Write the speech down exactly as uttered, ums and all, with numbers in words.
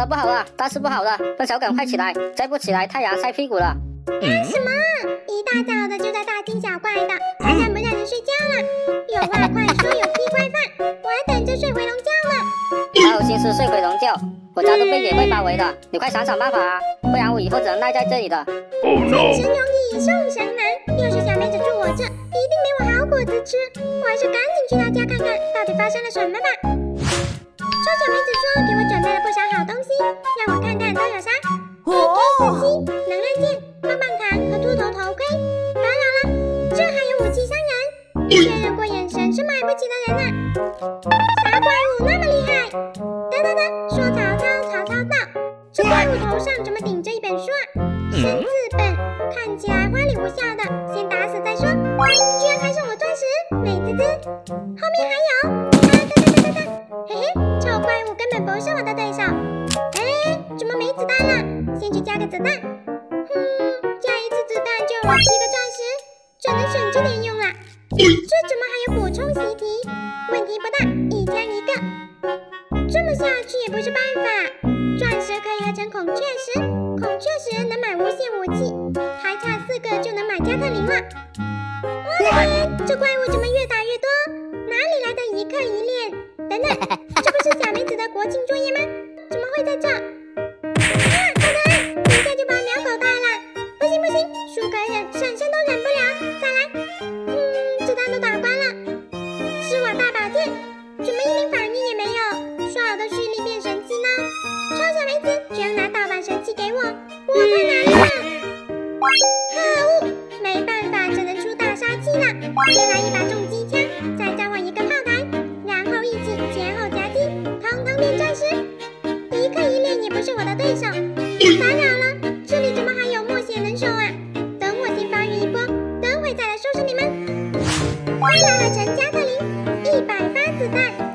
了不好了，大事不好了！笨手赶快起来，再不起来太阳晒屁股了。 干什么？一大早的就在大惊小怪的，还敢不让人睡觉了？有话快说，有屁快放，我还等着睡回笼觉呢。 还有心思睡回笼觉？我家都被野味包围了，你快想想办法啊，不然我以后只能赖在这里了。 Oh no！ 神容易送神难，要是小妹子住我这，一定没我好果子吃。我还是赶紧去她家看看，到底发生了什么吧。臭小妹子说，给我准备了不少好东西，让我看看都有啥。A K 四七、能量剑、棒棒糖和秃头头盔。当然了，这还有武器伤人，确认过眼神是买不起的人啊。啥怪物那么厉害？等等等，说曹操，曹操到。这怪物头上怎么顶着一本书啊？生字本，看起来花里胡哨的，先打死再说。居然还送我钻石，美滋滋。后面还有，啊哒哒哒哒哒，嘿嘿，臭怪物根本不是我的对手。哎，怎么没子弹了？先去加个子弹。哼，加一次子弹就有七个钻石，这能省着点用啦。这怎么还有补充习题？问题不大，一枪一个。这么下去也不是办法。钻石可以合成孔雀石，孔雀石能买无限武器，还差四个就能买加特林了。我的天，这怪物怎么越打越多？哪里来的一刻一练？等等，这不是小梅子的国庆作业吗？怎么会在这？啊，好的，等下就把秒狗带了。不行不行，输个忍，婶婶都忍不了。再来，嗯，子弹都打光了。是我大宝剑，怎么一点反应也没有？刷我的蓄力变神器呢？臭小梅子居然拿盗版神器给我，我太难了！可恶，没办法，只能出大杀器了。先来一把重机枪，再召唤一个炮台，然后一起前后夹击，通通变钻石。一刻一练也不是我的对手。打扰了，这里怎么还有墨血能手啊？等我先防御一波，等会再来收拾你们。再来合成加特林，一百发子弹。